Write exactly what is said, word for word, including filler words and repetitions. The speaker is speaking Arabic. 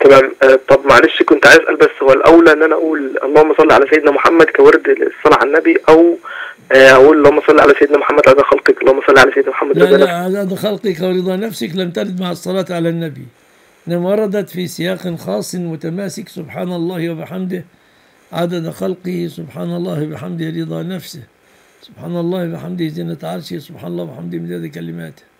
تمام. آه طب معلش كنت عايز اسال، بس هو الاولى ان انا اقول اللهم صل على سيدنا محمد كورد الصلاه على النبي، او آه اقول اللهم صل على سيدنا محمد عدد خلقك، اللهم صل على سيدنا محمد لا رضا لا، نفسك؟ عدد خلقك ورضا نفسك لم ترد مع الصلاة على النبي، إنما وردت في سياق خاص متماسك: سبحان الله وبحمده عدد خلقه، سبحان الله وبحمده رضا نفسه، سبحان الله وبحمده زينة عرشه، سبحان الله وبحمده مداد كلماته.